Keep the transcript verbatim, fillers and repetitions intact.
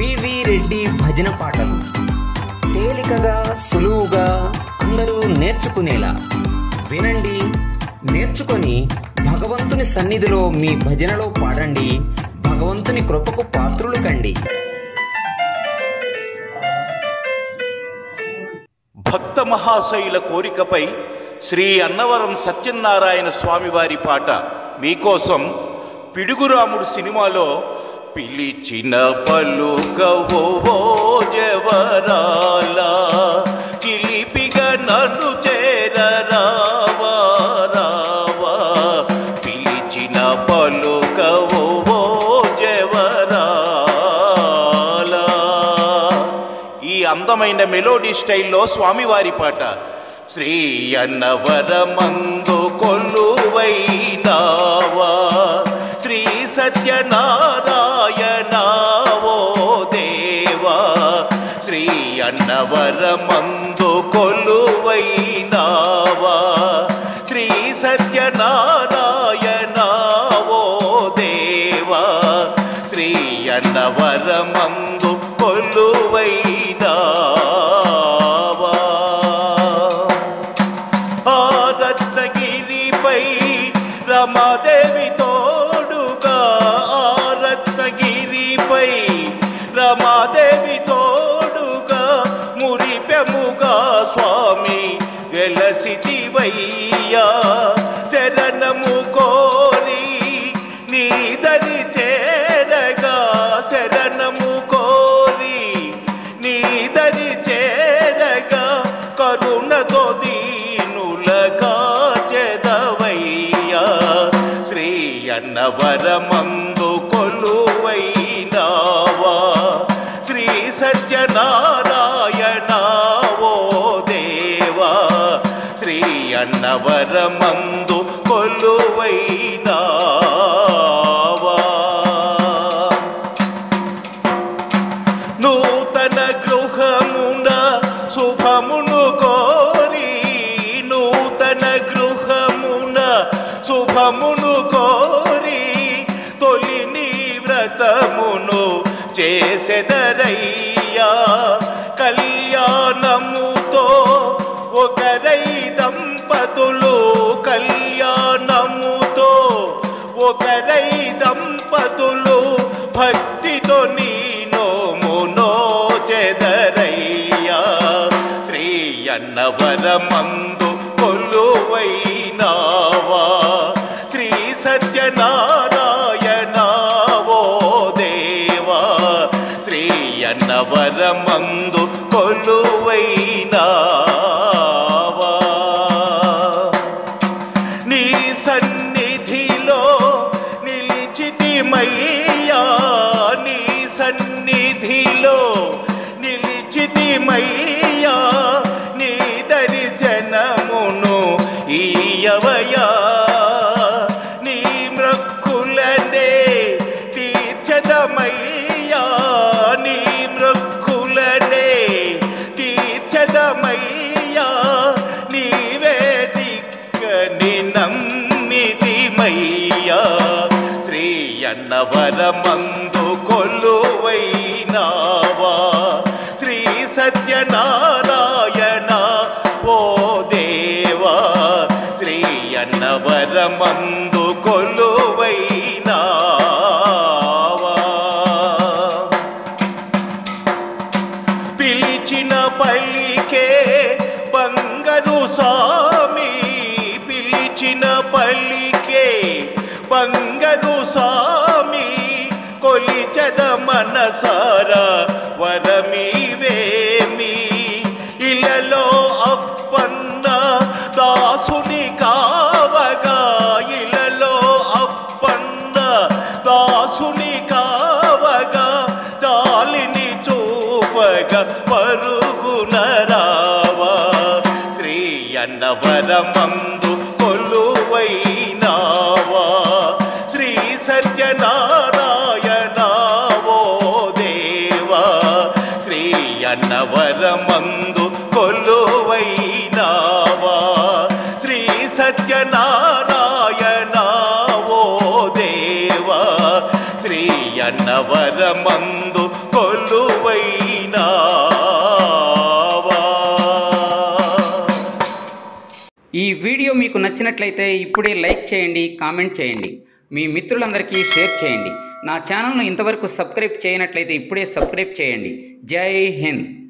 వివి రెడ్డి భజన పాటలు తేలికగా సులువుగా అందరూ నేర్చుకునేలా వినండి, నేర్చుకొని భగవంతుని సన్నిధిలో మీ భజనలో పాడండి. భగవంతుని కృపకు పాత్రులు కండి. భక్త మహాశయుల కోరికపై శ్రీ అన్నవరం సత్యనారాయణ స్వామివారి పాట మీకోసం. పిడుగురాముడు సినిమాలో పిలిచిన పలుకవో జవరాలా, చిలిపిగా నన్ను చేరరావా రావా, పిలిచిన పలుకవో జవరాలా. ఈ అందమైన మెలోడీ స్టైల్లో స్వామివారి పాట. శ్రీ అన్నవరమందు కొలువైనావా, శ్రీ సత్యనారాయణ ఓ దేవా, శ్రీ అన్నవరమందు కొలువైనావా, శ్రీ సత్యనారాయణ ఓ దేవా, శ్రీ అన్నవరమందు కొలువైనావా. ఆ రత్నగిరిపై రమాదేవి తోడుగా, ఆ రత్నగిరిపై రమాదేవి తోడుగా, మురిపెముగా స్వామి వెలసితివయ్యా. శరణము కోరి నీ దరి చేరగా, శరణము కోరి నీ దరి చేరగా, కరుణతో దీనులగా చెదవయ్యా. శ్రీ అన్నవరమందు కొలువైనావా, శ్రీ సత్యనారాయణ ఓ దేవా, శ్రీ అన్నవరమందు కొలువైనావా. నూతన గృహమున శుభమును కోరి, నూతన గృహమున శుభమును కోరి, తొలి నీ వ్రతమును చేసెదరయ్యా. కళ్యాణముతో ఒకరై దంపతులు, కళ్యాణముతో ఒకరై దంపతులు, భక్తితో నీ నోమునో చెదరయ్యా. శ్రీ అన్నవరమందు కొలువైనావా, శ్రీ సత్యనారాయణ ఓ దేవా, శ్రీ అన్నవరమందు కొలువైనావా. నీ సన్నిధిలో నిలిచితిమయ్యా, నీ సన్నిధిలో నిలిచితిమయ్యా, నీ దర్శనమును ఈయవయా. నీ మృక్కులనే తీర్చదమయ్యా, నీ మృక్కులనే తీర్చదమయ్యా, నీవే దిక్కని నమ్మితిమయ్యా. శ్రీ అన్నవరమందు కొలువైనావా, శ్రీ సత్యనారాయణ ఓ దేవా, శ్రీ అన్నవరమందు కొలువైనావా. పిలిచిన పల్లికే బంగారు స్వామి, పిలిచిన పల్లికే బంగారు స్వామి, కొలిచద మనసారా వరమీవేమి. ఇలలో అప్పన్న దాసుని కావగా, ఇలలో అప్పన్న దాసుని కావగా, జాలిని చూపగా పరుగున రావా. శ్రీ అన్నవరమందు కొలువైనావా, శ్రీ సత్యనారాయణ ఓ దేవా, శ్రీ అన్నవరమందు కొలువైనావా, శ్రీ సత్యనారాయణ ఓ దేవా, శ్రీ అన్నవరమందు కొలు ఈ వీడియో మీకు నచ్చినట్లయితే ఇప్పుడే లైక్ చేయండి, కామెంట్ చేయండి, మీ మిత్రులందరికీ షేర్ చేయండి. నా ఛానల్ను ఇంతవరకు సబ్స్క్రైబ్ చేయనట్లయితే ఇప్పుడే సబ్స్క్రైబ్ చేయండి. జై హింద్.